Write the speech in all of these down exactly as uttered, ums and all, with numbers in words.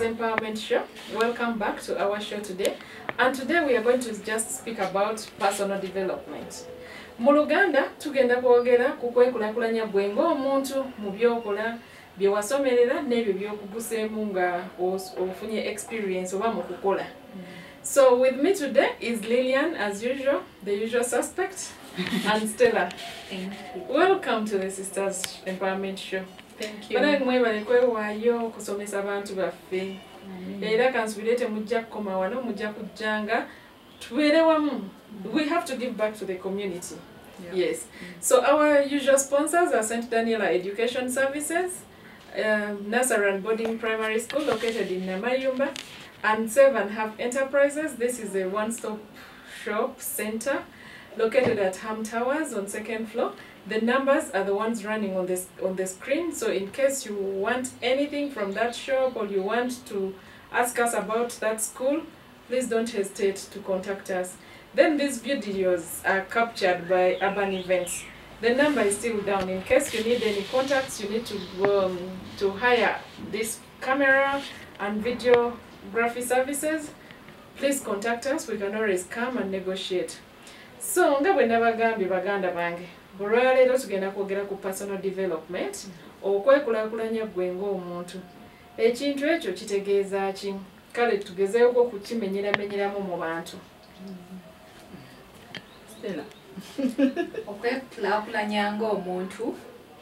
Empowerment Show. Welcome back to our show today. And today we are going to just speak about personal development. Mu Luganda tugenda kwogera ku kwekulakulanya bwe ng'omuntu mu byokola bye wasomerera n'ebyo by'okuguseemu nga ofunye experience oba mu kukola. So with me today is Lillian, as usual, the usual suspect, and Stella. Thank you. Welcome to the Sisters Empowerment Show. Thank you. Bana mwebale kwewaayo kusomesa abantu baffe. Era kansubirete mujja kukoma wano mujja kujjanga tubeere wamu. We have to give back to the community. Yeah. Yes. Mm. So our usual sponsors are Saint Daniela Education Services, um, Nursery and Boarding Primary School located in Namayumba, and Save and Have Enterprises. This is a one-stop shop center located at Ham Towers on second floor. The numbers are the ones running on this on the screen, so in case you want anything from that shop or you want to ask us about that school, please don't hesitate to contact us. Then these videos are captured by Urban Events. The number is still down. In case you need any contacts, you need to go um, to hire this camera and videography services, please contact us. We can always come and negotiate. So nga bwe nabagambye baganda bange, olwaleero tugenda kwogera ku personal development, okwekulaakulanya ggwe ng'omuntu. Ekintu ekyo kitegeeza ki? Kale tugezeeko okukimenyeramenyeramu mu bantu. Stella. Okwekulaakulanya ng'omuntu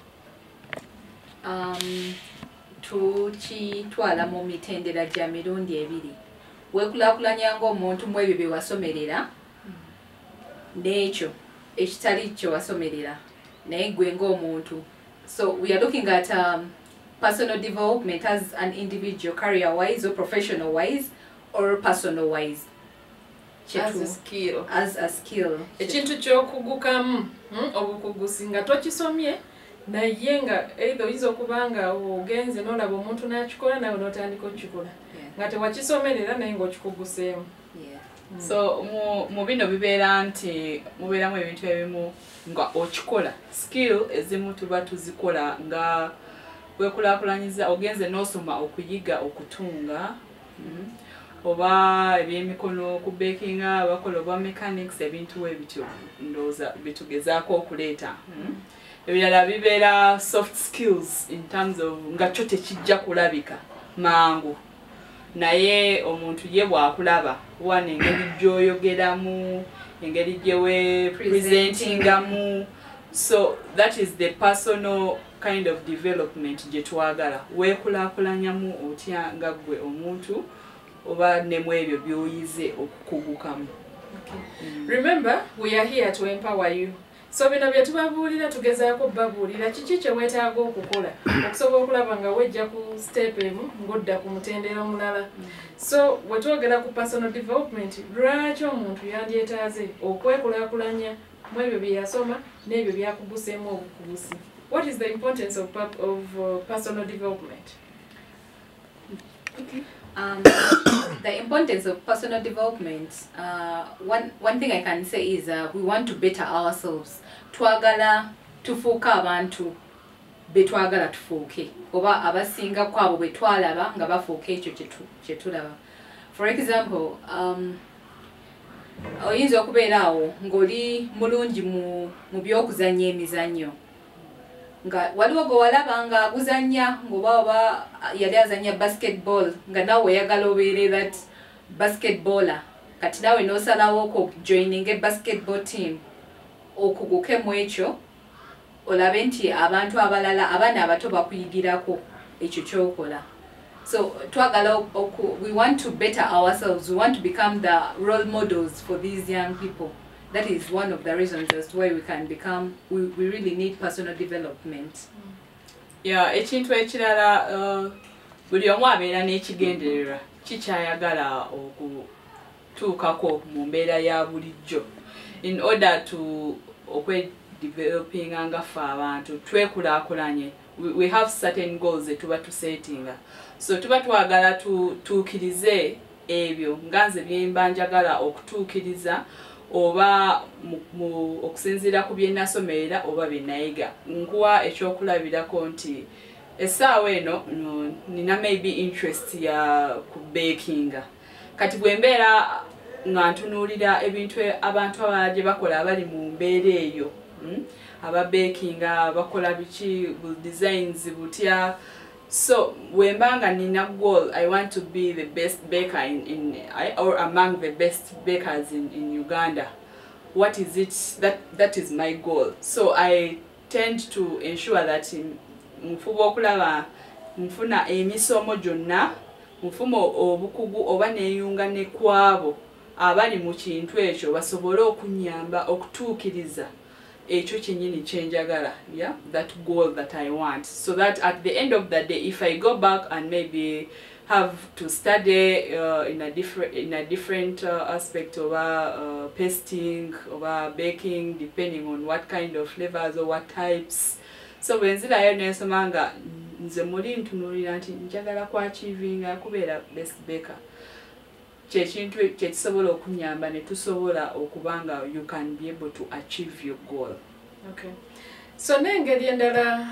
um, tukitwala mu mitendera gya mirundi ebiri. Weekulaakulanya ng'omuntu mu ebyo bye wasomerera n'ekyo ekitali kyo wasomerera naye ggwe ng'omuntu. So we are looking at um, personal development as an individual, career wise or professional wise or personal wise. As a skill. As a skill. Ekintu ky'okugukamu obukugusi nga tokisomye naye nga either oyinza okuba nga ogenze n'olaba omuntu n'akikola nawe n'otandika okukikola nga tewakisomerera naye ng'okikuguseemu. So mu mu bino bibeera nti mubeeramu ebintu ebimu nga okikola skill ezimu tuba tuzikola nga weekulaakulanyiza ogenze n'osoma okuyiga okutunga mm, oba ebyemikono ku bakinga bakola oba mechanics ebintu ebityo ndowooza bitugezaako okuleeta. mm. Ebirala bibeera soft skills in terms of nga kyo tekijja kulabika mangu naye omuntu ye bwakulaba wane engeri gy'oyogeramu engeri gyewe presentingamu. So that is the personal kind of development gye twagala. Weekulaakulanyamu otya nga ggwe omuntu oba nemu ebyo by'oyize okukugukamu. Mm. Remember, we are here to empower you. So bino bye tubabuulira tugezaako babuulira kiki kye weetaaga okukola okusobola okulaba nga wejja ku step emu ng'odda ku mutendera omulala. So bwe twogera ku personal development, lwaki omuntu yandyetaaze okwekulaakulanya mu ebyo bye yasoma n'ebyo byakuguseemu obukugusi? What is the importance of, of uh, personal development? Okay. Um, the importance of personal development, uh, one, one thing I can say is uh, we want to better ourselves. Twagala tufuuka abantu betwagala tufuuke oba abasinga kwabo betwalaba nga bafuuka ekyo kye tulaba. For example, um, oyinza okubeeraawo ng'oli mulungi mu, mu by'okuzannya emizannyo nga waliwo gwe walaba nga aguzannya ng'oba oba yali azannya basketball nga nawe oyagala obeere that basketballer kati nawe n'osalawo okujoininga basketball team okuguke mu ekyo olabe nti abantu abalala abaana abato bakuyigirako ekyo ky'okola. So twagala oku, we want to better ourselves, we want to become the role models for these young people. That is one of the reasons as to why we can become, we, we really need personal development. Mm. Yeah, ekintu ekirala uh, buli omu abeera n'ekigendererwa kikyayagala okutuukako mu mbeera ya bulijjo in order to okwedeveloping nga ffe abantu twekulaakulanye. We, we have certain goals that tuba tusetinga, so tuba twagala tutuukirize ebyo nga nze bye mba njagala okutuukiriza oba okusinziira ku bye nasomerera oba bye nayiga. Nkuwa ekyokulabirako nti essaawa eno no, nina maybe interest ya ku baking kati bwe mbeera nga ntunuulira ebintu abantu abalala gye bakola abali mu mbeera eyo mm? aba baking bakola biki designs butya so wembanga nina goal I want to be the best baker in, in or among the best bakers in, in Uganda. What is it that that is my goal? So I tend to ensure that mfuba okulaba nfuna emisomo gyonna mufumo obukugu oba neeyunga ne kwabo abali mu kintu ekyo basobole okunyamba okutuukiriza ekyo kyennyini kyenjagala, yeah, that goal that I want, so that at the end of the day if I go back and maybe have to study uh, in a different in a different uh, aspect of uh, pasting or baking depending on what kind of flavors or what types, so bwenzirayo nensoma nga nze muli ntunuulira nti njagala ku achievinga kubeera best baker kyekintu kyekisobola okunyamba ne tusobola okubanga you can be able to achieve your goal. Okay. So n'engeri endala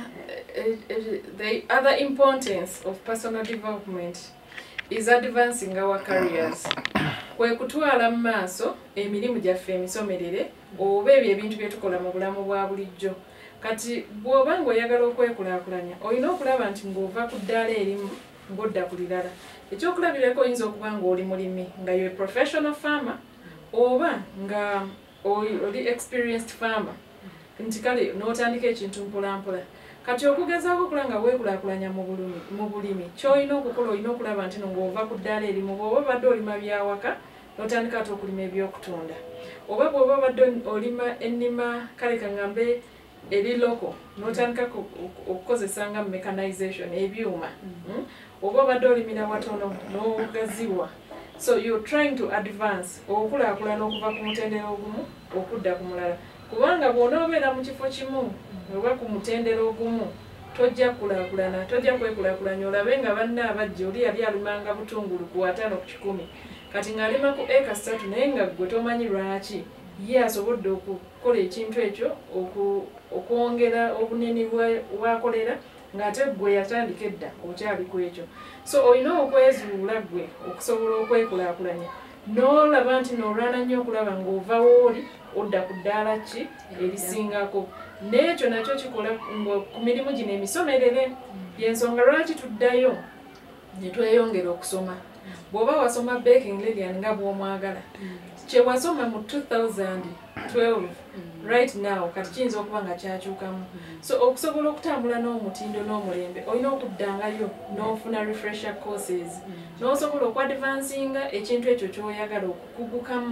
the other importance of personal development is advancing our careers. Kwe kutwala mu maaso emirimu gyaffe emisomerere oba ebyo ebintu bye tukola mu bulamu bwa bulijjo. Kati bw'oba ng'oyagala okwekulaakulanya olina okulaba nti ng'ova ku ddaala erimu ng'odda ku lirala. Ekyokulabirako oyinza okuba ng'oli mulimi nga you're a professional farmer oba nga oli experienced farmer nti kale n'otandika ekintu mpolampola. Kati okugezaako okula nga weekulaakulanya mu bulimi ky'olina okukola olina okulaba nti ng'ova ku ddaala erimu bw'oba obadde olima byawaka n'otandika ate okulima ebyokutunda oba bw'oba obadde olima ennima kale kaŋŋambe eri loko n'otandika okukozesa nga mechanization ebyuma oba obadde olimira watono n'ogaziwa, so you're trying to advance okulaakulana okuva ku mutendera ogumu okudda ku mulala kubanga bw'onoobeera mu kifo kimu oba ku mutendera ogumu tojja kulaakulana tojja kwekulaakulanya olabe nga banne abajja oli yali alimanga butungulu ku ataano ku kikumi kati ng'alima ku eka ssatu naye nga gwe tomanyi lwaki ye asobodde okukola ekintu ekyo okwongera obunene bwakolera ng'ate gwe yatandika edda okyali ku ekyo, so olina okwezuula gwe okusobola okwekulaakulanya n'olaba nti n'olwana nnyo okulaba ng'ovawo oli odda ku ddaala ki erisingako n'ekyo nakyo kikola ku mirimu gino emisomerere y'ensonga lwaki tuddayo ne tweyongera okusoma. Bw'oba wasoma baking Lilian nga bw'omwagala kye wasoma mu two thousand twelve right now kati kiyinza okuba nga kyakyukamu, so okusobola okutambula n'omutindo n'omulembe olina okuddangayo n'ofuna refresher courses n'osobola okwadvansinga ekintu ekyo ky'oyagala okukugukamu.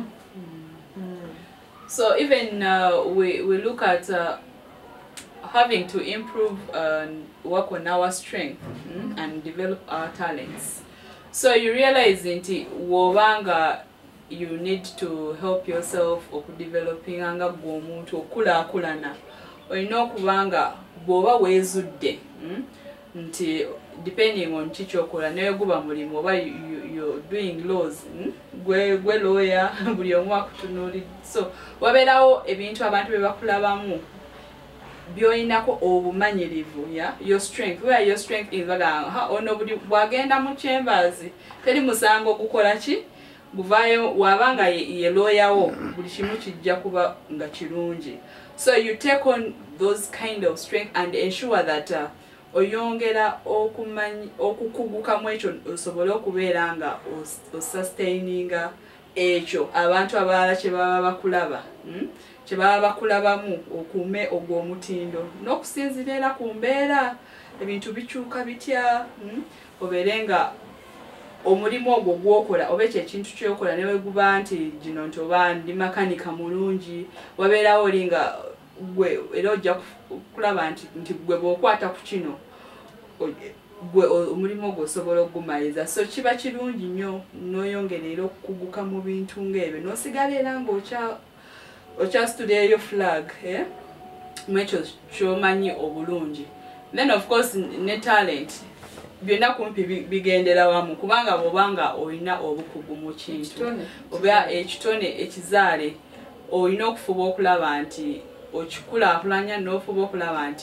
So even uh, we, we look at uh, having to improve and uh, work on our strength mm, and develop our talents. So you realize nti wobanga you need to help yourself okudeveloping anga gwomuntu okulaakulana olina okubanga bw'oba weezudde mm, nti depending on kikyokola naye guba mulimu oba you're doing laws mm, gwe gwe lawyer buli omu akutunuulidde, so wabeerawo ebintu abantu bye bakulabamu byoyinako obumanyirivu, yeah, your strength, where your strength is baga ono buli bwagenda mu chambers teri musango gukola ki guvayo wabanga ye lawyer wo buli kimu kijja kuba nga kirungi, so you take on those kind of strength and ensure that uh, oyongera okumanyi okukugukamu ekyo osobole okubeera nga osustaininga ekyo abantu abalala kye baba bakulaba mm? kye baba bakulabamu okume ogw'omutindo n'okusinzirira ku mbeera ebintu bikyuka bitya mm? obeere nga omulimu ogwo gwokola oba ekyo ekintu kyokola newe guba nti gino nti oba ndi makanika mulungi wabeerawo oli nga gwe era ojja kulaba nti nti gwe bw'okwata ku kino gwe omulimu ogwo osobola okugumaliza, so kiba kirungi nnyo n'oyongera era okukuguka mu bintu ng'ebyo n'osigala era ng'okya okyasituleyo flag eh? mu ekyo ky'omanyi obulungi, then of course ne talent byonna kumpi bigendera wamu kubanga bw'obanga olina obukugu mu kintu oba ekitone ekizaale olina okufuba okulaba nti okikulaakulanya n'ofuba okulaba nti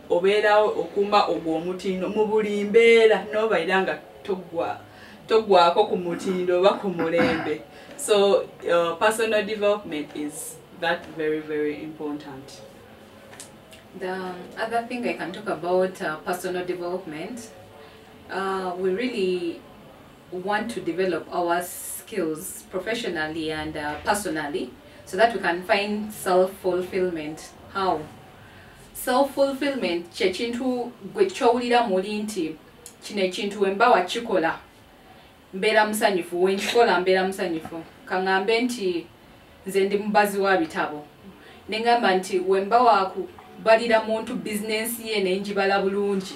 obeerawo okuuma ogwo omutindo mu buli mbeera n'obaira nga toggwa toggwako ku mutindo oba ku mulembe. So uh, personal development is that very very important. The other thing I can talk about uh, personal development, uh, we really want to develop our skills professionally and uh, personally so that we can find self-fulfillment. How? Self-fulfillment kye kintu gwe kyowulira muli nti kino ekintu wemba wakikola mbeera musanyufu, wenkikola mbeera musanyufu. Kaŋŋambe nti nze ndi mubazi wa bitabo ne ŋŋamba nti wemba wakubalira muntu bizinensi ye ne njibala bulungi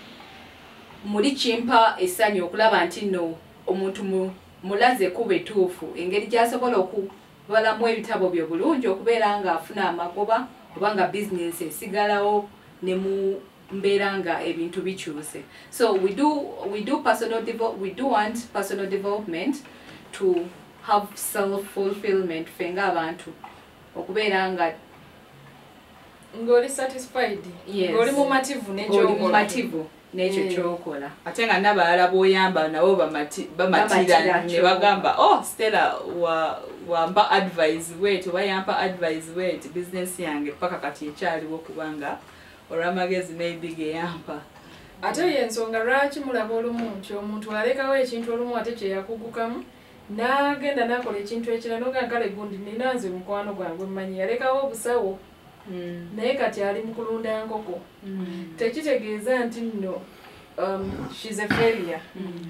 muli kimpa essanyu okulaba nti nno omuntu mu mulaze kuba etuufu engeri gy'asobola okubalamu ebitabo byo bulungi okubeera nga afuna amagoba oba nga bizinensi esigalawo ne mu mbeera nga ebintu bikyuse. So we do we do personal develop we do want personal development to have self-fulfillment fenga abantu okubeera nga ngoli satisfied, yes. ngoli mumativu n'ekyo mumativu n'ekyo kyokola ate nga n'abalala b'oyamba nabo bamatira ne bagamba oh Stella wa wamba advice wet oba yampa advice wet business yange paka kati ekyaliwo kubanga olw'amagezi maybe geyampa. Ate y'ensonga lwaki mulaba olumu nti omuntu alekawo ekintu olumu ate kye yakugukamu n'agenda n'akola ekintu ekirala n'oga nkale gundi nina nze mukwano gwange mmanyi yalekawo obusawo naye kati ali mu kulunda nkoko. Tekitegeeza nti nno um, she's a failure.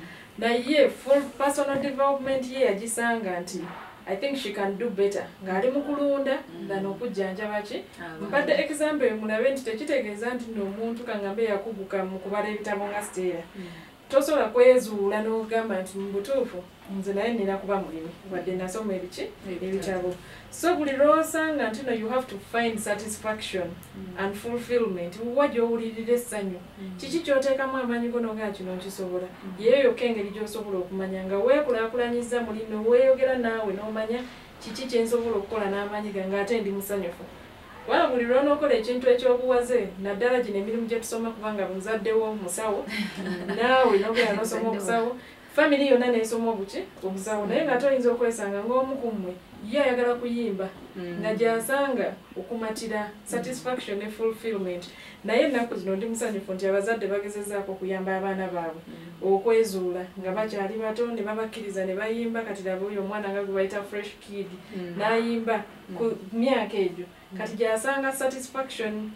Naye full personal development ye yagisanga nti I think she can do better ng'ali mu kulunda than okujjanjaba ki. Mpadde example mulabe nti tekitegeeza nti nno omuntu kaŋŋambe yakuguka mu kubala ebitabo nga Stella tosobola kwezuula n'ogamba nti mu butuufu nze naye nina kuba mulimi wadde nasoma ebiki ebitabo. So buli lw'osanga nti no you have to find satisfaction and fulfillment wa gy'owulirira essanyu kiki ky'oteekamu amaanyi go n'ogaa kino nkisobola yeeyo yokka engeri gy'osobola okumanya nga weekulaakulanyiza muli weeyogera naawe n'omanya kiki kye nsobola okukola n'amaanyi gange ate ndi musanyufu. Wala buli lw'onookola ekintu ekyobuwaze naddala gino emirimu gye tusoma kubanga muzaddewo musawo naawe n'obeera n'osoma obusawo family yonna n'esoma obuki obusawo naye nga toyinza okwesanga ng'omu ku mmwe ye ayagala kuyimba nga gy'asanga okumatira satisfaction ne fulfillment. Naye ennaku zino ndi musanyufu nti abazadde bagezezaako okuyamba abaana baabwe okwezuula nga bakyali bato ne babakkiriza ne bayimba kati laba oyo omwana nga gwe bayita fresh kid n'ayimba ku myaka egyo kati gy'asanga satisfaction.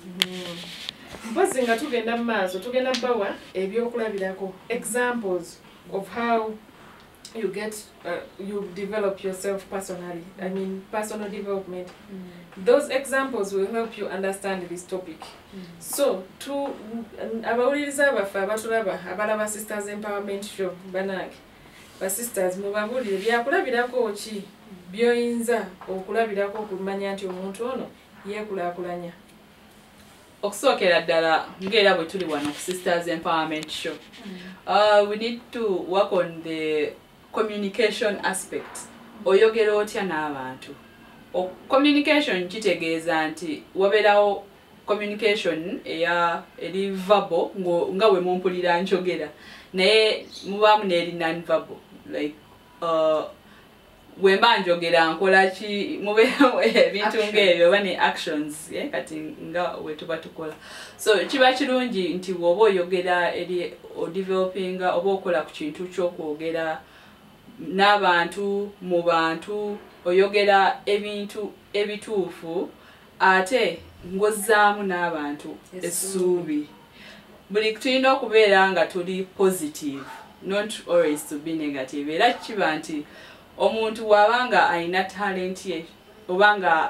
Mpozi nga tugenda mu maaso tugenda bawa ebyokulabirako examples of how you get uh, you develop yourself personally. I mean personal development. Mm. Those examples will help you understand this topic. Mm. So to abawuliriza abaffe abatulaba abalaba Sisters Empowerment Show banange ba sisters mubabulire byakulabirako ki byoyinza okulabirako okumanya nti omuntu ono yeekulaakulanya. Okusookera ddala ng'era bwe tuli wano ku Sisters Empowerment Show, uh, we need to work on the communication aspect. Oyogera otya n'abantu. Communication kitegeeza nti wabeerawo communication eya eri verbal nga we mumpulira njogera naye mubaamu n'eri non-verbal like uh, wemba njogera nkola ki mubeeramu ebintu ng'ebyo oba ne actions yeah? Kati nga we tuba tukola so kiba kirungi nti woba oyogera eri odevelopinga oba okola ku kintu ky'okwogera n'abantu mu bantu oyogera ebintu ebituufu ate ngozaamu n'abantu essuubi buli tulina okubeera nga tuli positive not always to be negative era kiba nti omuntu wabanga alina talent ye obanga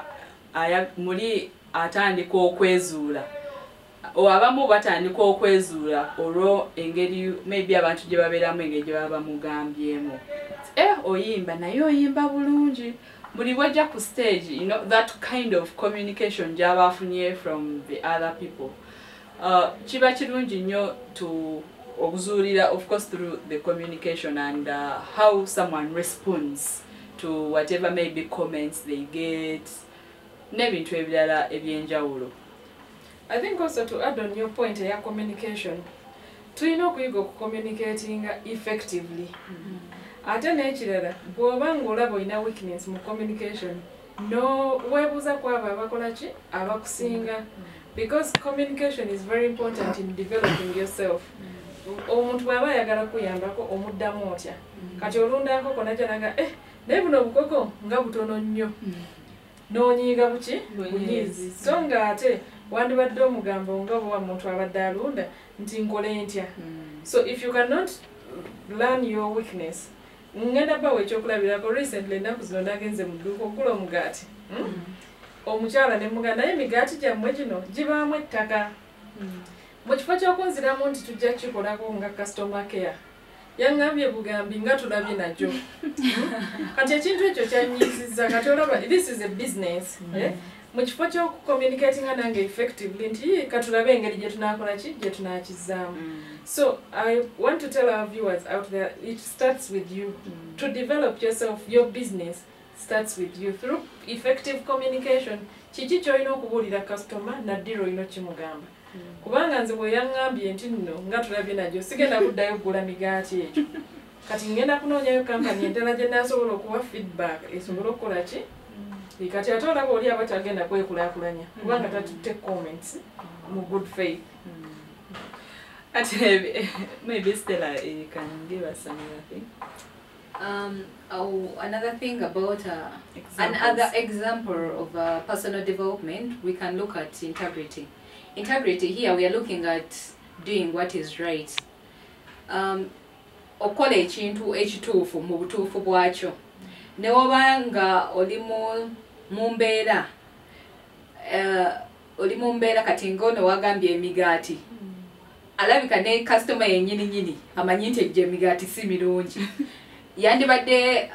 muli atandika okwezuula abamu batandika okwezuula olwo engeri maybe abantu gye babeeramu engeri gye baba bamugambyemu eh oyimba naye oyimba bulungi buli wajja ku stage you know that kind of communication gy'aba afunye from the other people uh, kiba kirungi nnyo to okuzuulira of course through the communication and uh, how someone responds to whatever maybe comments they get n'ebintu ebirala ebyenjawulo. I think also to add on your point ya communication, tulina okuyiga okucommunicating effectively. Ate n'ekirala bw'oba ng'olaba olina weakness mu communication, no weebuuza ku abo abakola ki abakusinga, because communication is very important in developing yourself. Omuntu bw'aba ayagala kuyambako omuddamu otya, kati olundako najja naga eh naye buno obukoko nga butono nnyo n'onyiiga buki bunyiizi, so nga ate wandibadde omugambo nga bwa muntu abadde alunda nti nkole ntya. So if you cannot learn your weakness, ngenda bawe ekyokulabirako. Recently ennaku zino nagenze mu dduuka okugula omugaati, omukyala ne mugamba naye emigaati gyammwe gino gibaamu ettaka. Mu kifo ky'okunziramu nti tujja kikolako nga customer care, yaŋŋambye bugambi nga tulabye najjo. Kati ekintu ekyo kyanyiizizza, kati olaba this is a business. Mu kifo ky'okucommunicating nange effectively nti katulabe engeri gye tunaakola ki gye tunaakizaamu. So I want to tell our viewers out there, it starts with you. To develop yourself, your business starts with you through effective communication. Kiki ky'olina okubuulira customer naddira olina kimugamba. Kubanga nze bwe yaŋŋambye nti nno nga tulabye najjo sigenda kuddayo kugula migaati egyo. Kati ngenda kunoonyayo kampani endala gye naasobola okuwa feedback esobole okukola ki. Kati ate olaba oli aba tagenda kwekulaakulanya kubanga tatutte comments mu good faith. Ate maybe Stella, you can give us another thing. Um, oh, another thing about uh, Examples. another example of uh, personal development, we can look at integrity. Integrity here, we are looking at doing what is right. Um, okola ekintu ekituufu mu butuufu bwakyo. Ne woba nga oli mu mbeera, oli mu mbeera kati ng'ono wagambye emigaati. Alabika ne customer yennyini nyini amanyi nti egyo emigaati si mirungi. Yandibadde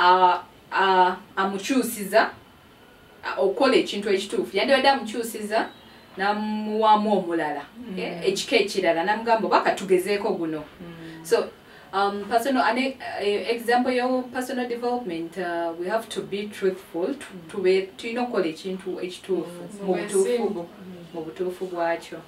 amukyusiza okola ekintu ekituufu. Yandibadde amukyusiza namuwamu omulala ekika ekirala namugamba oba katugezeeko guno. So um, personal an example of personal development, uh, we have to be truthful to be tulina okukola ekintu ekituufu mu butuufu bwakyo.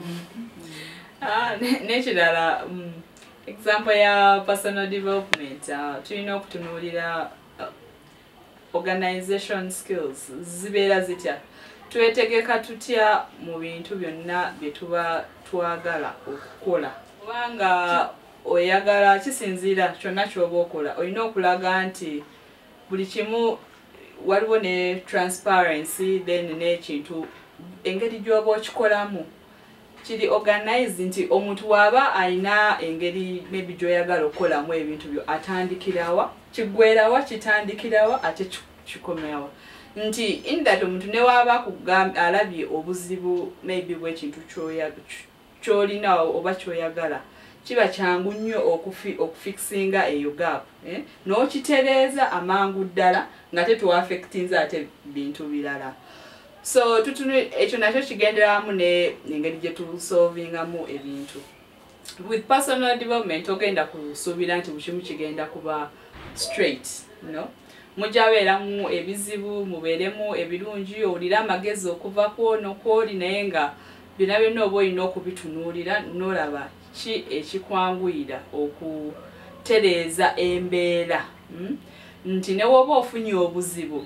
Ah, n'ekirala example ya personal development, uh, tulina okutunuulira uh, organization skills zibeera zitya, twetegeka tutya mu bintu byonna bye tuba twagala okukola. Kubanga oyagala kisinziira kyonna ky'oba okola, olina okulaga nti buli kimu waliwo ne transparency, then n'ekintu engeri gy'oba okikolamu kiri organized nti omuntu waba alina engeri maybe gy'oyagala okukolamu ebintu byo atandikirawa, kiggwerawa, kitandikirawa, ate kikomerawa. Nti in that omuntu ne waba kugamba alabye obuzibu maybe bw'ekintu ky'olina oba ky'oyagala, kiba kyangu nnyo okufixinga eyo gap, eh? N'okitereeza amangu ddala nga tetuaffectinze ate bintu birala. So tutunu ekyo nakyo kigenderamu ne engeri gye tusolvingamu ebintu. With personal development ogenda kusuubira nti buli kimu kigenda kuba straight, you know? Mujabeeramu ebizibu, mubeeremu ebirungi, owulire amagezi okuva kwono kwoli, naye nga byonna byonna oba olina okubitunuulira n'olaba ki ekikwanguyira okutereeza embeera. Hmm? Nti ne woba ofunye obuzibu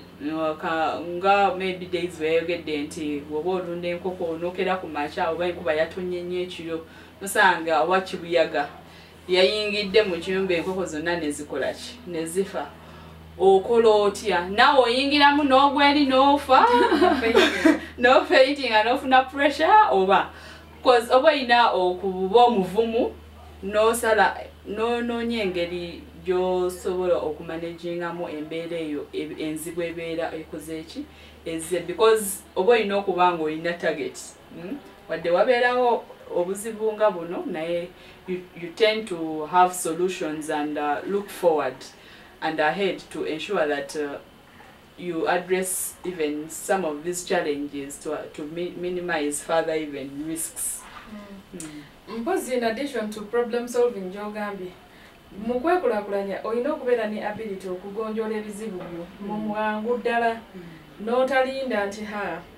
nga maybe days weyogedde nti woba olunda enkoko onookera ku makya oba enkuba yatonye nnyo ekiro nosanga oba kibuyaga yayingidde mu kiyumba enkoko zonna ne zikola ki ne zifa, okola otya? Naawe oyingiramu n'ogweri n'ofa no fainting n'ofuna pressure, oba because oba olina okuba omuvumu n'osala n'onoonya engeri gy'osobola okumanagingamu embeera eyo enzibu ebeera ekoze eki ezze, because oba olina okuba nga olina target, hmm? Wadde wabeerawo obuzibu nga buno naye you, you tend to have solutions and uh, look forward and ahead to ensure that uh, you address even some of these challenges to, uh, to mi minimize further even risks. Because mm. mm. in addition to problem solving gy'ogambye, mu kwekulaakulanya olina okubeera ne ability okugonjoola ebizibu byo mu mwangu ddala n'otalinda nti ha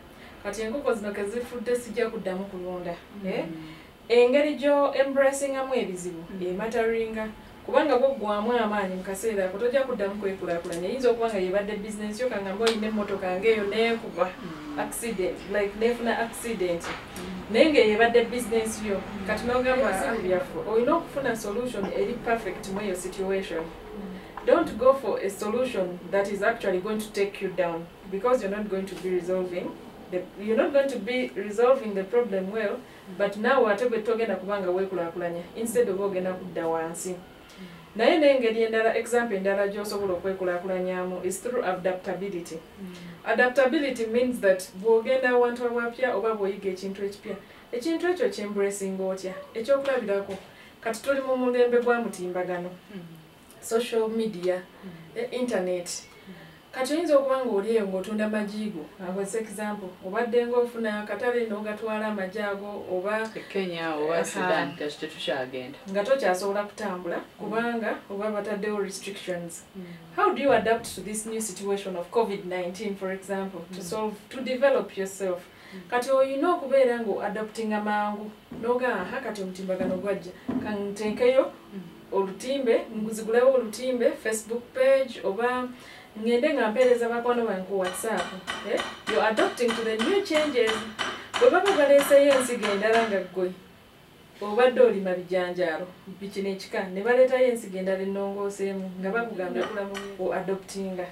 kati enkoko zino kezifudde sijja kuddamu kulonda. Engeri gyo embracingamu ebizibu emataringa kubanga gwaggwamu amaanyi mu kaseera ako tojja kuddamu kwekulaakulanya. Eyinza okuba nga yebadde bizinensi yo kangamba oyina emmotoka ng'eyo neekuba accident like neefuna accident naye ng'eyebadde bizinensi yo kati n'ogamba byafu olina okufuna solution eri perfect mu eyo situation. Don't go for a solution that is actually going to take you down because you're not going to be resolving the, you're not going to be resolving the problem well, but now ate gwe togenda kubanga weekulaakulanya instead of ogenda kudda wansi. Naye n'engeri endala example endala gy'osobola okwekulaakulanyamu is through adaptability. Adaptability means that bw'ogenda awantu awapya oba bw'oyiga ekintu ekipya ekintu ekyo kyembracinga otya ekyokulabirako kati tuli mu mulembe gwa mutimbagano social media, mm. internet. Kati oyinza okuba ng'oli eyo ng'otunda majigo. As example, obadde ng'ofuna akatale n'ogatwala amagi ago oba Kenya oba Sudan kati tukyagenda. Nga tokyasobola kutambula kubanga oba bataddewo restrictions. Mm. How do you adapt to this new situation of COVID nineteen, for example, mm. to solve, to develop yourself? Mm. Kati oyina okubeera ng'oadaptinga mangu n'ogamba ha kati omutimbagano gwajja kanteekeyo olutimbe nguzigulewo olutimbe Facebook page oba ngende nga mpeereza bakwano bange ku WhatsApp. Eh? You're adapting to the new changes. Bwe baba baleeseyo ensigo endala nga ggwe obadde olima bijanjaalo biki n'ekika ne baleetayo ensigo endala ennongooseemu nga bakugambye kulamu adoptinga.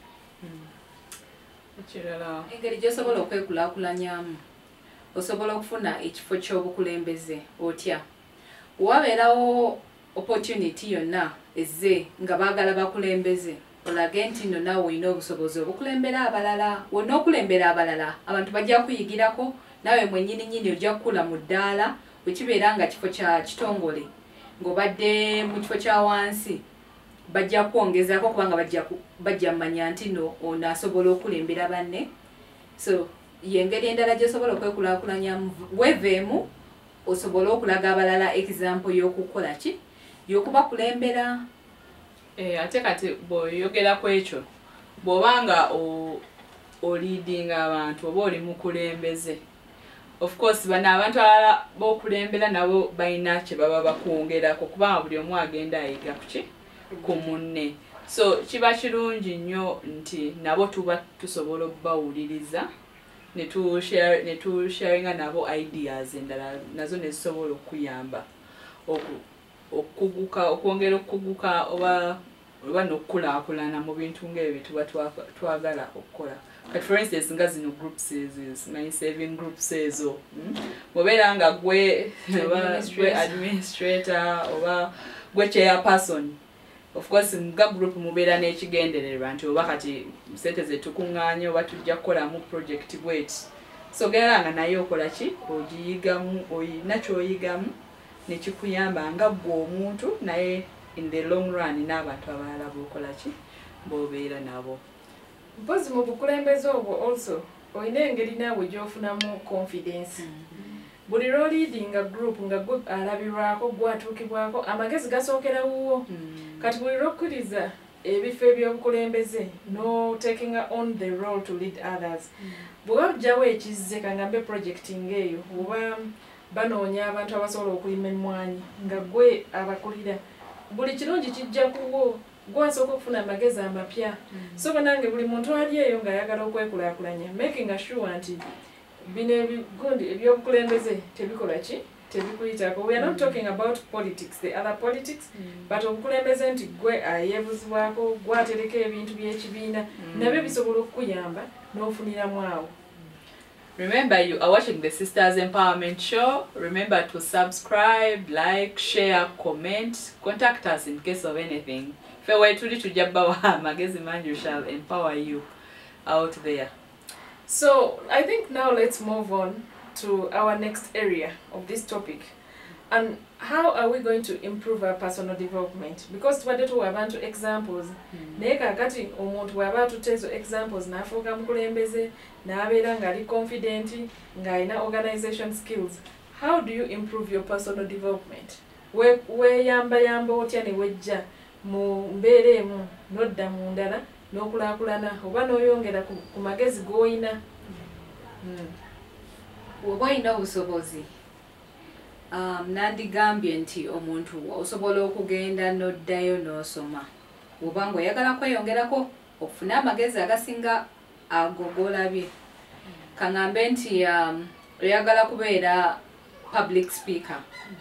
Ekirala engeri gy'osobola okwekulaakulanyamu osobola okufuna ekifo ky'obukulembeze otya wabeerawo opportunity yonna ezze nga baagala bakulembeze olage nti nno naawe olina obusobozi obukulembera abalala wonna okulembera abalala abantu bajja kuyigirako naawe mwennyini nnyini ojja kukula mu ddaala wekibeera nga kifo kya kitongole ng'obadde mu kifo kya wansi bajja kwongezaako kubanga bajja bajja mmanya nti nno ono asobola okulembera banne so yengeri endala gy'osobola okwekulaakulanyamu weeveemu osobola okulaga abalala example y'okukola ki y'okubakulembera. Eh, ate kati bw'oyogera ku ekyo bw'obanga oleadinga abantu oba oli mukulembeze of course bano abantu abalala b'okulembera nabo balina kye baba bakwongerako kubanga buli omu agenda ayiga kuki ku munne so kiba kirungi nnyo nti nabo tuba tusobola obbawuliriza ne tusharinga nabo ideas endala nazo ne zisobola okuyamba okuguka okwongera okuguka oba oba n'okukulaakulana mu bintu ng'ebyo tuba twagala okukola. Kati for instance nga zino groups ezo nine saving groups ezo bw'obeera nga gwe gwe administrator oba gwe chairperson of course nga group mubeera n'ekigendererwa nti oba kati sente ze tukuŋŋaanya oba tujja kukolamu project bweti so gera nga naye okola ki ogiyigamu oyina ky'oyigamu nekikuyamba nga gwe omuntu naye in the long run n'abantu abalala b'okola ki b'obeera nabo. Mpozi mu bukulembeze obwo also olina engeri naawe gy'ofunamu confidence. Buli lw'oliidinga group nga gwe alabirwako gwatuukibwako amagezi gasookera wuwo. Kati buli lw'okkiriza ebifo eby'obukulembeze no taking on the role to lead others. Bw'oba bujjawo ekizze kangambe projecting eyo oba banoonya abantu abasobola okulima emmwanyi nga gwe abakulira buli kirungi kijja kuwo gwasooka okufuna amagezi amapya. So banange buli muntu ali eyo ng'ayagala okwekulaakulanya making sure nti bino ebigundi ebyobukulembeze tebikola ki tebikuyitako. We are not talking about politics, the other politics, mm. but obukulembeze nti gwe ayeebuzibwako gwatereka ebintu by'ekibiina mm. nabyo bisobola okukuyamba n'ofuniramu awo. Remember, you are watching the Sisters Empowerment Show. Remember to subscribe, like, share, comment, contact us in case of anything. Magezi Manju shall empower you out there. So I think now let's move on to our next area of this topic. And how are we going to improve our personal development? Because tubadde tuwa abantu examples. Naye kakati omuntu bw'aba atuteezo examples n'afuuka mukulembeze n'abeera ng'ali confident ng'alina organization skills. How do you improve your personal development? Weeyambayamba otya ne wejja mu mbeera emu n'odda mu ndala n'okulaakulana oba n'oyongera ku magezi g'oyina Bw'oba olina obusobozi um, nandigambye nti omuntu osobola okugenda n'oddayo n'osoma bw'oba ng'oyagala kweyongerako okufuna amagezi agasinga ago g'olabye. Kaŋŋambe nti um, oyagala kubeera public speaker,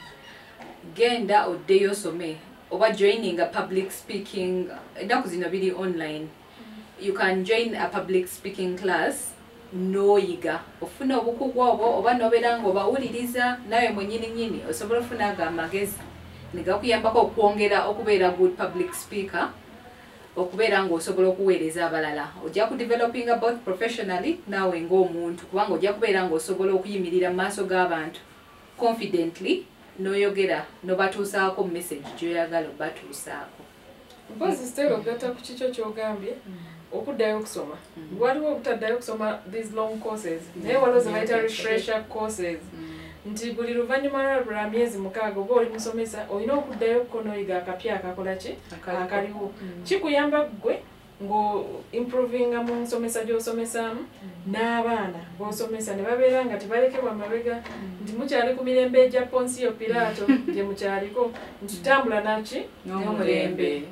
genda oddeyo osome oba joining a public speaking, ennaku zino biri online. You can join a public speaking class n'oyiga ofuna obukugu obwo oba n'obeera ng'obawuliriza nawe mwennyini nnyini osobola ofuna ago amagezi ne gakuyambako okwongera okubeera good public speaker, okubeera ng'osobola okuweereza abalala. Ojja ku developinga both professionally naawe ng'omuntu kubanga ojja kubeera ng'osobola okuyimirira mu maaso g'abantu confidently n'oyogera n'obatuusaako mu message gy'oyagala obatuusaako. Mpozi still ogatta ku kikyo ky'ogambye okuddayo okusoma. Waliwo obutaddayo okusoma these long courses naye waliwo ze bayita refresher courses nti buli luvannyuma lwa myezi mukaaga oba oli musomesa olina okuddayo okukonoyiga akapya akakola ki akaliwo. Kikuyamba ggwe ngo improvinga mu nsomesa gy'osomesaamu n'abaana b'osomesa ne babeera nga tebalekebwa mabega nti mukyali ku mirembe egya Ponsiyo Piraato gye mukyaliko nti tutambula naki n'omulembe.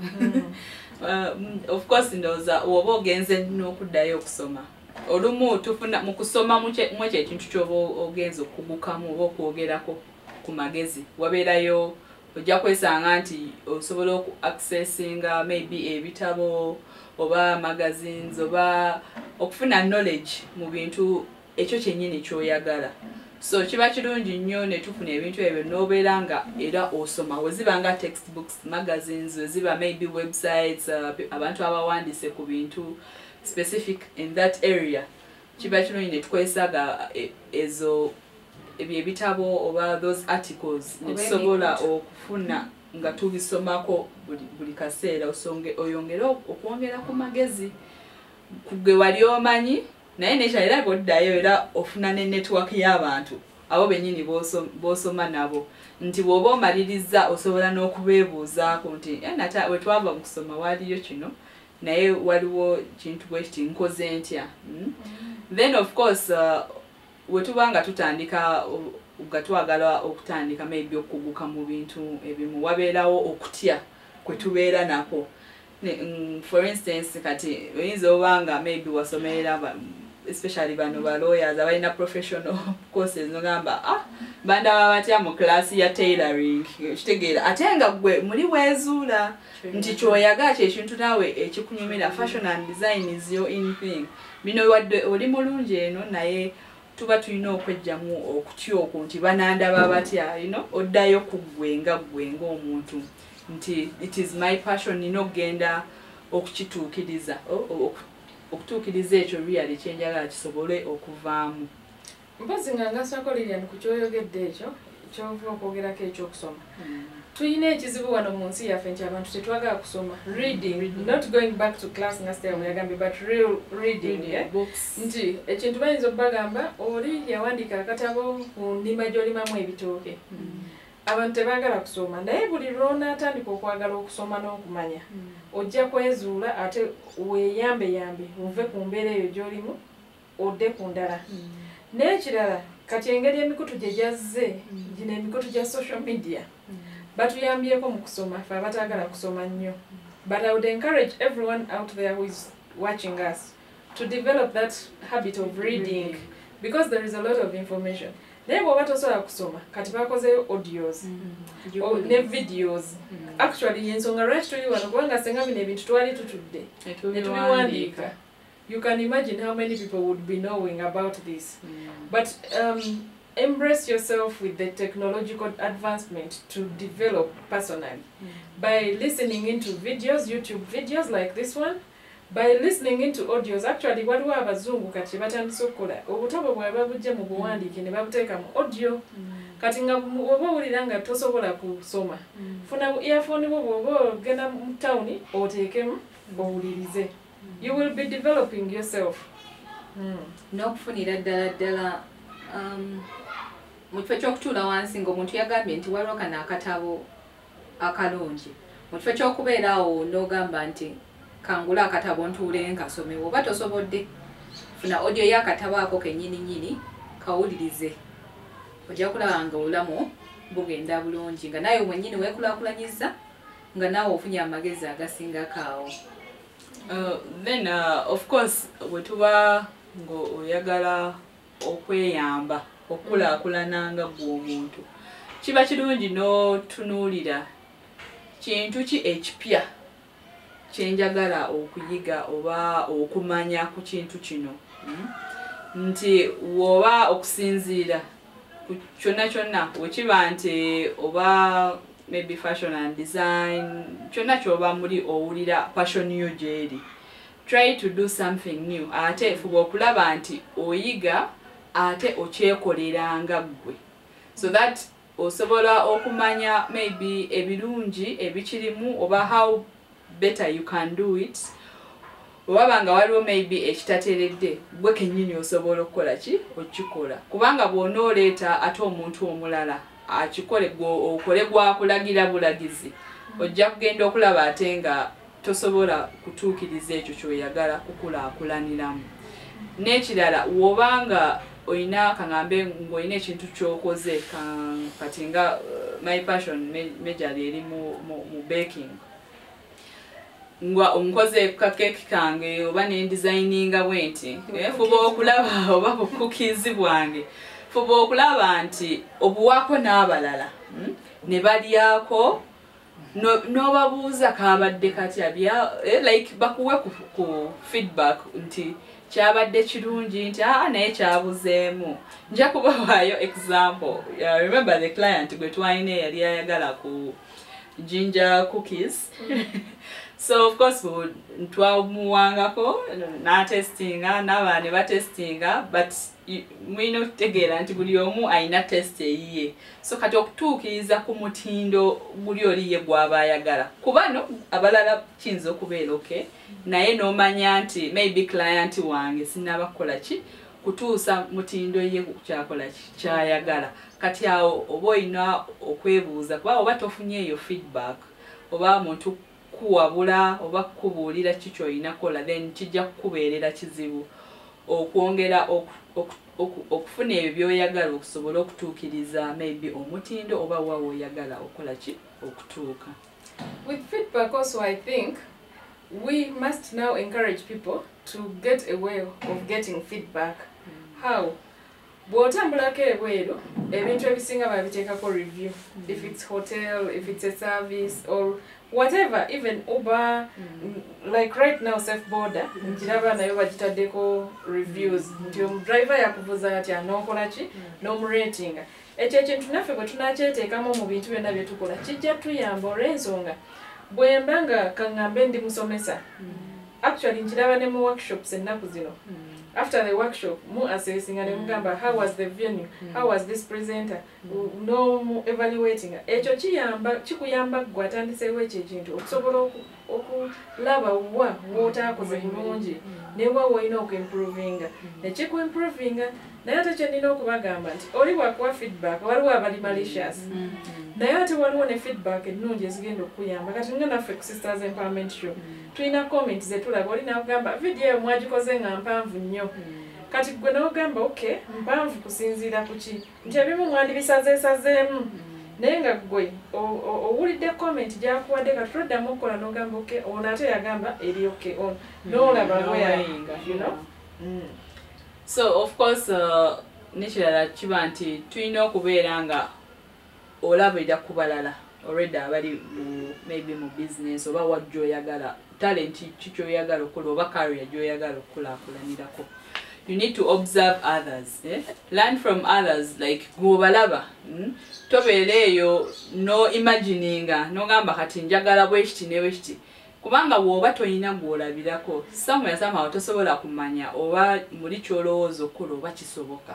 Uh, of course ndowooza oba ogenze n'okuddayo okusoma olumu tufuna mu kusoma mwekyo ekintu ky'oba ogenza okugukamu oba okwogerako ku magezi wabeerayo ojja kwesanga nti osobola oku accessinga maybe ebitabo oba magazines oba okufuna knowledge mu bintu ekyo kyennyini ky'oyagala. So kiba kirungi nnyo ne tufuna ebintu ebyo n'obeera nga era osoma weziba nga textbooks, magazines, weziba maybe websites, uh, abantu abawandiise ku bintu specific in that area. Kiba kirungi ne tukwesaga ezo ebyo ebitabo oba those articles ne tusobola okufuna nga tubisomako buli, buli kaseera osonge oyongera okwongera ku magezi kugwe wali omanyi naye nekyalira goddayo era ofuna ne network y'abantu abo bennyini b'osoma nabo nti bw'oba omaliriza osobola n'okubeebuuzaako nti nata we twava mu kusoma waliyo kino naye waliwo kintu bwe kiti nkoze ntya. mm? Then of course uh, we tuba nga tutandika nga twagala okutandika maybe okuguka mu bintu ebimu wabeerawo okutya kwe tubeera nako. Mm, for instance kati oyinza obanga maybe wasomerera especially bano ba lawyers abalina professional courses nogamba ah bandaba batya mu class ya tailoring kitegeera ate nga gwe muli wezuula nti kyoyaga kye kintu nawe ekikunyumira fashion and design is your in thing bino wadde oli mulungi eno naye tuba tulina okwejjamu okutya okwo nti banandaba batya you know oddayo ku ggwe nga ggwe ng'omuntu nti it is my passion nino genda okukituukiriza okutuukiriza ekyo really kyenjagala kisobole okuvaamu. Mpozi nga ngasako Lilian ku kyoyogedde ekyo kyova okwogerako ekyokusoma. Tuyina ekizibu wano mu nsi yaffe nti abantu tetwagala kusoma reading, not going back to class nga Stella yagambye but real reading, yeah? Books. Nti ekintu bayinza okubagamba oli yawandiika akatabo ku nnima gy'olimamu ebitooke. Abantu tebaagala kusoma naye buli lw'onaatandika okwagala okusoma n'okumanya ojja kwezuula ate weeyambe yambe ove ku mbeera eyo gy'olimu odde ku ndala. N'ekirala kati engeri emikutu gye gyazze gino emikutu gya social media batuyambyeko mu kusoma ffe abataagala kusoma nnyo. But I would encourage everyone out there who is watching us to develop that habit of reading because there is a lot of information. Naye bw'oba tosobola kusoma kati bakozeyo audios ne videos. Actually yensonga lwaki tuli wano kubanga senga bino ebintu twali tutudde ne tubiwandiika. You can imagine how many people would be knowing about this. But um, embrace yourself with the technological advancement to develop personally by listening into videos, YouTube videos like this one, by listening into audios. Actually waliwo abazungu kati batandise okukola obutabo bwaba bujja mu buwandiike ne babuteeka mu audio. Kati nga oba owulira nga tosobola kusoma funa earphone bwo bw'oba ogenda mu town oteekemu owulirize. You will be developing yourself. Mm. N'okufunira ddala ddala um, mu kifo ky'okutuula wansi ng'omuntu yagambye nti waliwo kano akatabo akalungi mu kifo ky'okubeeraawo n'ogamba nti kangula akatabo ntuule nkasome oba tosobodde funa audio y'akatabo ako kennyini nnyini kawulirize ojja kulaba nga obulamu bugenda bulungi nga naye mwennyini weekulaakulanyiza nga naawe ofunye amagezi agasingako awo. Uh, then uh, of course bwe tuba ng'oyagala okweyamba okulaakulananga gwe omuntu kiba kirungi n'otunuulira kintu ki ekipya kyenjagala okuyiga oba okumanya ku kintu kino hmm? nti woba okusinziira ku kyonna kyonna wekiba nti oba maybe fashion and design kyonna kyoba muli owulira passion yo gyeri try to do something new ate fuba okulaba nti oyiga ate okyekoleranga gwe so that osobola okumanya maybe ebirungi ebikirimu oba how better you can do it oba nga waliwo maybe ekitateredde gwe kennyini osobola okukola ki okikola kubanga bw'onooleeta ate omuntu omulala akikole okole gwakulagira bulagizi ojja kugenda okulaba ate nga tosobola kutuukiriza ekyo kyoyagala kukulaakulaniramu n'ekirala wobanga oyina kangambe ng'olina ekintu ky'okoze kati nga my passion majorly eri mu baking ngwa onkoze ka cake kange oba ne designinga bwenti fuba okulaba oba ku cookies bwange fuba okulaba nti obuwako n'abalala ne balyako n'obabuuza kabadde katya bya like bakuwe ku feedback nti kyabadde kirungi nti ah naye kyabuzeemu nja kubawaayo example yeah, remember the client gwe twalina yali ayagala ku ginger cookies so of course twamuwangako n'atestinga n'abaana ne batestinga but mwina okutegeera nti buli omu alina test eyiye so kati okutuukiriza ku mutindo buli oliye gw'aba ayagala kubano abalala kiyinza okubeera okay naye n'omanya nti maybe client wange sinaba kukola ki kutuusa mutindo ye kyakola kyayagala kati awo oba olina okwebuuza kuba oba tofunye eyo feedback oba muntu kuwabula oba kukubuulira ki ky'olina kola then kijja kukubeerera kizibu okwongera okufuna ebyo by'oyagala okusobola okutuukiriza maybe omutindo oba wa woyagala okola ki okutuuka. With feedback also I think we must now encourage people to get a way of getting feedback. Mm. How? Bw'otambulako ebweru ebintu ebisinga babiteekako review. Mm. If it's hotel, if it's a service or whatever, even Uber, mm. like right now Safe Border, nkiraba nayo bagitaddeko reviews. Nti omudriver yakubuuza ati anookola ki n'omuratinga. Ekyo ekintu naffe bwe tunakyeteekamu mu bintu byonna bye tukola kijja tuyamba olw'ensonga bwe mba nga kaŋŋambe ndi musomesa actually nkiraba ne mu workshops ennaku zino after the workshop mu assessinga ne mugamba how was the venue, how was this presenter, no mu evaluating ekyo kiyamba kikuyamba gwe atandiseewo ekyo ekintu okusobola okulaba wa w'otaakoze bulungi ne wa wolina okuimprovinga nekikuimprovinga naye ate kyenina okubagamba nti oli bwakuwa feedback waliwo abali malicious naye ate waliwo ne feedback ennungi ezigenda okukuyamba kati nga naffe ku Sisters Empowerment Show tulina comment zetulaba oli nakugamba vidiyo eyo mwagikoze nga mpanvu nnyo kati gwe n'ogamba okay mpanvu kusinziira ku ki nti ebimu mwandibisazeesazeemu naye nga gwe owulidde comment gyakuwadde kati toddamu okukola n'ogamba okay ono ate yagamba eri okay ono n'olaba lweyayinga you know. Mm. So of course uh, nekirala kiba nti tulina okubeera nga olabira ku balala already abali maybe mu business oba wajja oyagala talent kikyoyagala okukola oba career gyoyagala okukulaakulanirako. You need to observe others, eh? Learn from others, like gobalaba. Mm? Tobeera eyo no imagininga nogamba kati njagala bwekiti ne bwekiti kubanga bw'oba toyina gw'olabirako somewhere somehow tosobola kumanya oba muli kyolowooza okukola oba kisoboka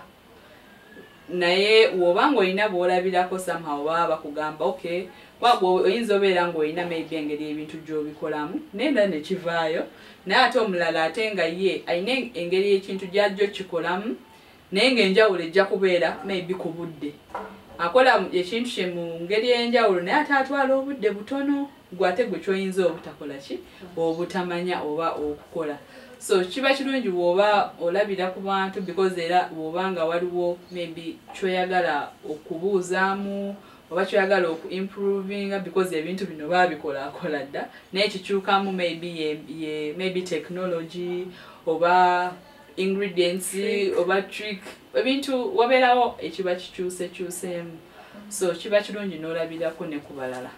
naye bw'oba ng'olina bw'olabirako somehow baba bakugamba okay wabwe oyinza obeera ng'olina maybe engeri ebintu gy'obikolamu nenda ne kivaayo naye ate omulala ate nga ye alina engeri ekintu gy'ajja okikolamu naye ng'enjawulo ejja kubeera maybe ku budde akola ekintu kye mu ngeri y'enjawulo naye ate atwala obudde butono gwate gwe kyoyinza obutakola ki obutamanya oba okukola so kiba kirungi bw'oba olabira ku bantu because era bw'oba nga waliwo maybe kyoyagala okubuuzaamu oba kyoyagala okuimprovinga because ebintu bino baabikolakola dda naye kikyukamu maybe ye, ye, maybe technology oba ingredients trick. Oba trick ebintu wabeerawo ekiba kikyusekyuseemu so kiba kirungi n'olabirako ne ku balala.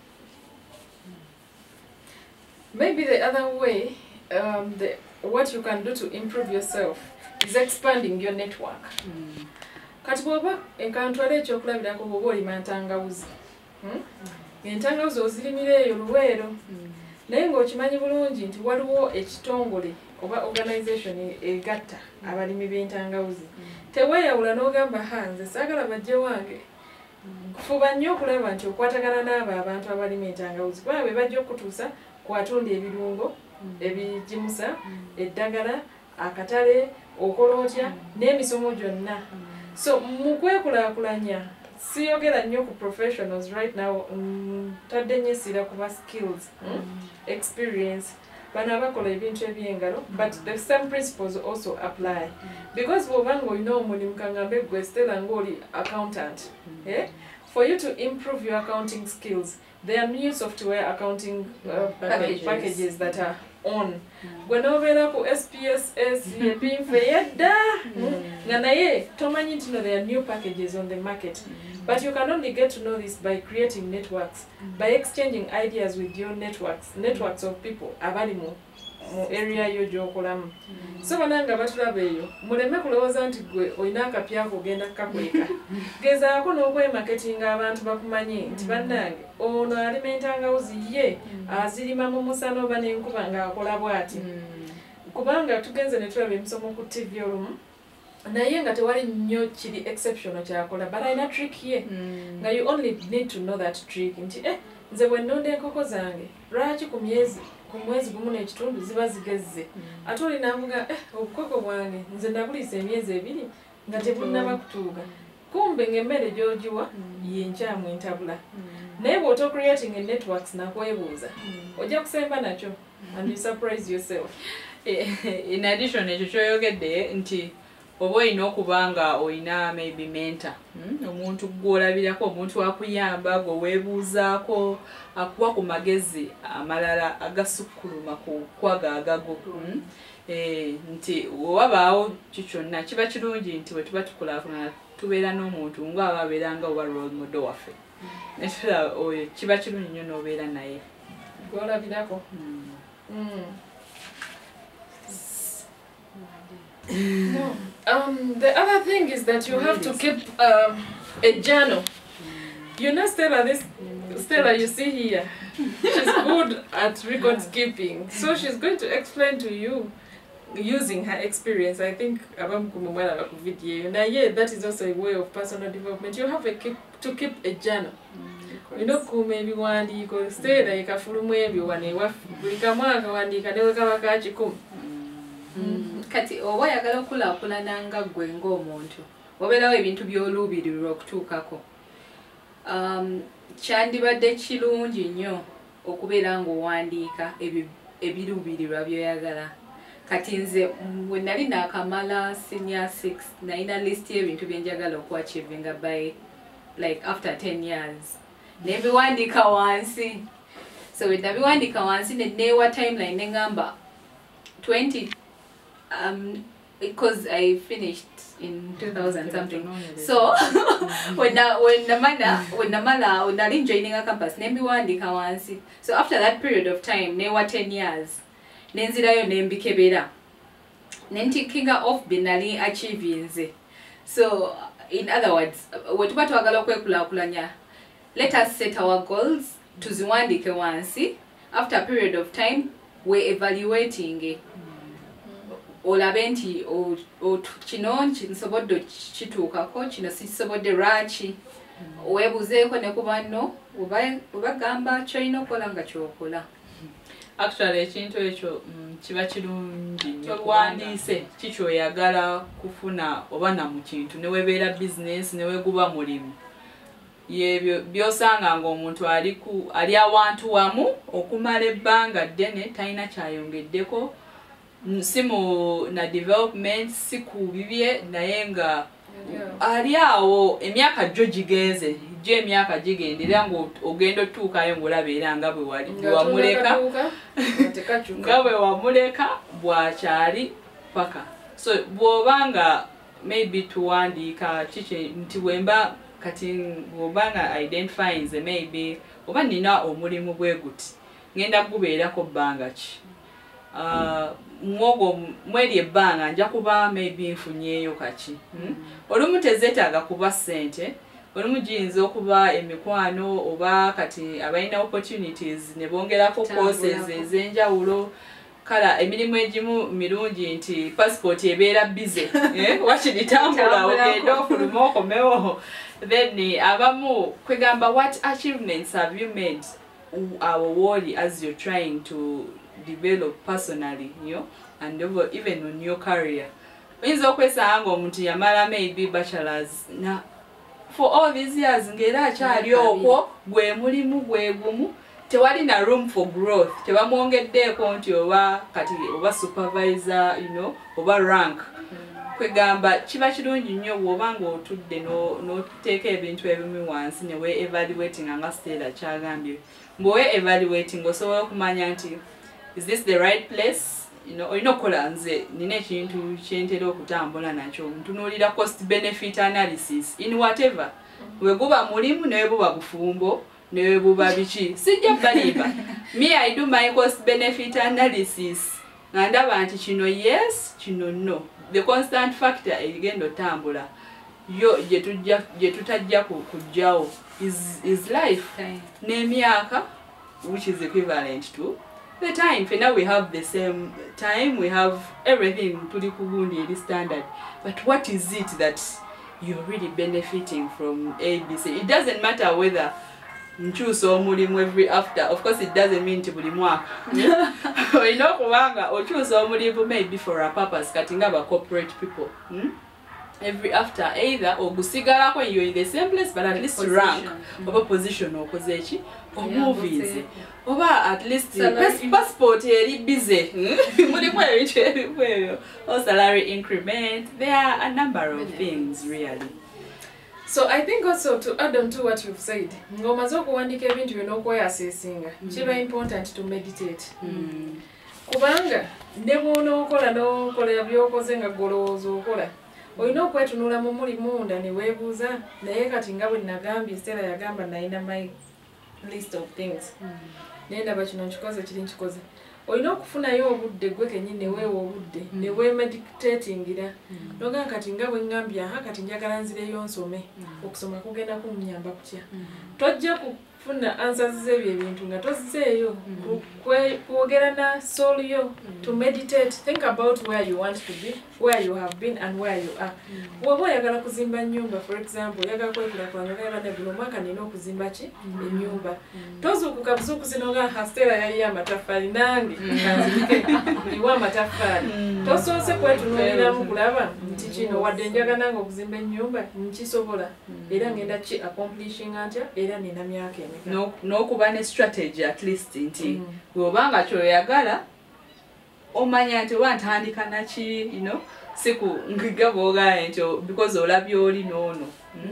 Maybe the other way, um, the, what you can do to improve yourself is expanding your network. Mm. Kati bw'oba enkantwala ekyokulabirako bw'oba olima ntangawuzi. Hmm? Entangawuzi ozirimira eyo luweero. Mm. Naye ng'okimanyi bulungi nti waliwo ekitongole oba organisation egatta abalimi b'entangawuzi. Mm. Teweeyawula n'ogamba ha nze saagala bajje wange. Mm. Fuba nnyo okulaba nti okwatagana n'abo abantu abalima entangawuzi kuba be bajja okutuusa kwatunda ebirungo mm. ebijimusa mm. eddagala akatale okola otya mm. n'emisomo gyonna. Mm. So mukwekulaakulanya siyogera nnyo ku professionals right now mm, tadde nnyo essira kuba skills mm. experience bano abakola ebintu eby'engalo mm. but the same principles also apply mm. because bw'oba ng'olina omulimu kangambe gwe Stella ng'oli accountant mm. eh? For you to improve your accounting skills there are new software accounting uh, packages. packages that are on. When over ku S P S S yepin feyeda nga naye tomanyi nti no there are new packages on the market. But you can only get to know this by creating networks, by exchanging ideas with your networks, networks of people abali mu mu area yo gy'okolamu. So bananga batulaba eyo muleme kulowooza nti gwe olina akapya kugenda kakweka. Gezaako n'okwemarketinga abantu bakumanyi nti bannange ono alima entangawuzi ye azirima mu musana oba n'enkuba ng'akola bw'ati. Kubanga tugenze ne tulaba emisomo ku T V olumu naye nga tewali nnyo kiri exceptional kyakola but alina trick ye nga you only need to know that trick nti eh nze bwe nnonda enkoko zange lwaki ku myezi ku mwezi gumu n'ekitundu ziba zigezze ate olina avuga eh obukoko bwange nze nabulisa emyezi ebiri nga tebunnaba kutuuka kumbe ng'emmere gy'ogiwa yenkyamu entabula naye bw'oto creating a networks nakwebuuza ojja kusemba nakyo and you surprise yourself. In addition ekyo kyoyogedde nti oba olina okuba nga olina maybe mentor hmm? omuntu gw'olabirako omuntu akuyamba gwe weebuuzaako akuwa ku magezi amalala agasukkuluma ku kwagaagago hmm? eh, nti wabaawo kikyonna kiba kirungi nti bwe tuba tukulaakulana tubeera n'omuntu ng'aba abeera nga oba role model waffe netula oyo kiba kirungi nnyo n'obeera naye gw'olabirako. Mm. Mm. No. Um, the other thing is that you have to keep um, a journal. You know, Stella, this Stella you see here, she's good at record keeping. So she's going to explain to you using her experience. I think video. Now, yeah, that is also a way of personal development. You have a keep, to keep a journal. You know, maybe one day you go stay there, you can follow maybe one day, we can work one day, you can never come back. Kati oba oyagala okulaakulana nga ggwe ng'omuntu wabeerawo ebintu by'oluubirirwa okutuukako um, kyandibadde kirungi nnyo okubeera ng'owandiika ebiruubirirwa by'oyagala. Kati nze bwe nali naakamala senior six nalina list y'ebintu bye njagala okuachivinga by like after ten years ne mbiwandiika wansi. So bwe nabiwandiika wansi ne neewa timeline ne ngamba twenty um because I finished in two thousand something. So when I, when namala when namala when I joining a campus nembi wandika wansi. So after that period of time newa ten years nenzirayo nembikebera nentikinga off binali achieve. So in other words wetuba twagala okwekulaakulanya, let us set our goals tuziwandike wansi. After a period of time we're evaluating it. Olabe nti kino nsobodde kituukako kino sisobodde lwaki weebuuzeeko ne ku banno obagamba kyolina okukola nga kyokola. Actually ekintu ekyo kiba kirungi nnyo kuwandiise kikyoyagala kufuna oba na mu kintu ne webeera business ne weguba mulimu yebyo byosanga ng'omuntu ali awantu wamu okumala ebbanga ddene talina kyayongeddeko simu na development si ku bibye naye nga ali awo emyaka gyo gigenze gye emyaka gigendera ngo ogenda otuukayo ng'olaba era nga bwe wali wamuleka nga bwe wamuleka bwakyali paka so bw'obanga maybe tuwandiika kiki nti bwemba kati bw'obanga identify nze maybe oba nina omulimu bwe guti ngenda gubeerako bbanga ki mwogo mweri ebbanga nja kuba maybe nfunyeeyo kaki olumu tezeetaaga kuba ssente olumu giyinza okuba emikwano oba kati abalina opportunities ne bongerako courses ez'enjawulo kala emirimu egimu mirungi nti passport ebeera bize wakiri tambula ogenda ofuluma okomewo then abamu kwegamba what achievements have you made our world as you're trying to develop personally, you know, and over, even on your career. Oyinza okwesanga omuntu yamala maybe bachelors na for all these years ngera akyali okwo gwe mulimu gwe gumu tewali na room for growth tebamwongeddeeko nti oba kati oba supervisor, you know, oba rank kwegamba kiba kirungi nnyo bw'obanga otudde n'oteeka ebintu ebimu wansi ne we evaluating nga Stella kyagambye bw'owe evaluating osobola okumanya nti is this the right place, you know, olina okukola nze nina ekintu kyentera okutambula nakyo ntunuulira cost benefit analysis in whatever we guba mulimu newe buba bufumbo newe buba biki sijja baliba me I do my cost benefit analysis nga ndaba nti kino yes kino no the constant factor egenda otambula yo gye tutajja kujjawo is, is life n'emyaka which is equivalent to the time. For now we have the same time, we have everything tuli kugundi eri standard, but what is it that you're really benefiting from A B C? It doesn't matter whether nchuso omulimu every after, of course it doesn't mean to buli mwaka ino kubanga ochuso omulimu maybe for a purpose kati nga ba corporate people hmm? Every after either ogusigalako you're in the same place but at least position. Rank mm. Oba position okoze eki or yeah, movies oba at least passport eri busy mulimu ebintu ebyo or salary increment. There are a number of yeah. things really. So I think also to add on to what you've said, ngomaze okuwandika ebintu byonna okweyaseesinga kiba important to meditate mm. kubanga ne bw'onookola n'okola byokoze nga golowooza okola oyina okwetunula mu muli munda ne weebuuza naye kati nga bwe nagambye Stella yagamba nalina my list of things mm. naye ndaba kino nkikoze kiri nkikoze oyina okufunayo obudde gwe kennyini ne weewa obudde mm. ne weemeditatingira mm. noga kati nga bwe ngambye aha kati njagala nzireyo nsome mm. okusoma kugenda kunnyamba kutya mm. tojja kufuna answers z'ebyo ebintu nga tozzeeyo mm. kwogera na soul yo mm. to meditate, think about where you want to be, where you have been and where you are. Bw'oba oyagala kuzimba nnyumba, for example oyagala kwekulaakulanya ogamba ne buli mwaka nina okuzimba ki ennyumba tozuukuka buzuuku zinoga ha Stella yali amataffaali nange kanzirike buliwo amataffaali tosoose kwetunuuliramu kulaba nti kino wadde njagala nange okuzimba ennyumba nkisobola era ngenda ki accomplishing atya era nina myaka emeka n'okuba ne strategy at least nti bw'obanga kyoyagala omanya nti oba ntandika naki, you know, siku ngiga bw'ogala nti because olabye oli n'ono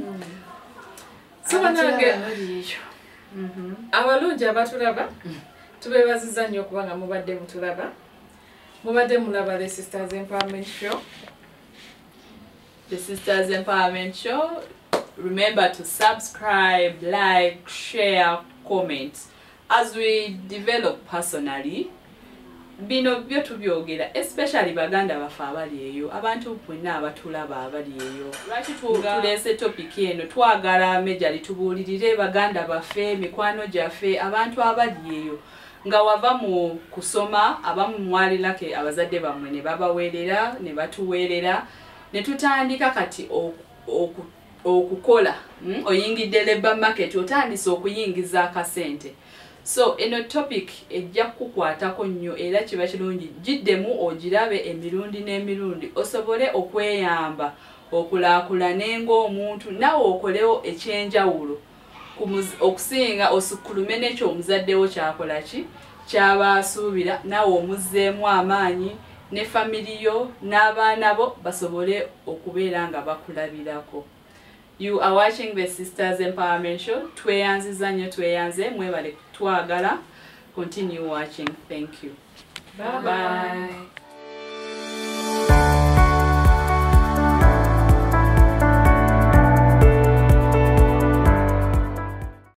so banange abalungi abatulaba tubeebaziza nnyo okubanga mubadde mutulaba mubadde mulaba the Sisters Empowerment Show. The Sisters Empowerment Show. Remember to subscribe, like, share, comment as we develop personally. Bino byo tubyogera especially baganda bafa abali eyo abantu bonna abatulaba abali eyo lwaki tulese topic eno twagala majali tubulirire baganda bafe mikwano gyaffe abantu abali eyo nga wava mu kusoma abamu mwalirake abazadde bamwe ne babaweerera ne batuweerera ne tutandika kati okukola hmm? oyingidde labor market otandise okuyingiza akasente. So eno topic ejja kukwatako nnyo era kiba kirungi giddemu ogirabe emirundi n'emirundi osobole okweyamba okulaakulane ng'omuntu nawe okolewo ekyenjawulo okusinga osukulume n'ekyo omuzaddewo kyakola ki kyaba asuubira nawe omuzzeemu amaanyi ne family yo n'abaana bo basobole okubeera nga bakulabirako. You are watching the Sisters Empowerment Show. Tweyanziza nnyo tweyanze mwebale twagala. Continue watching. Thank you. Bye bye.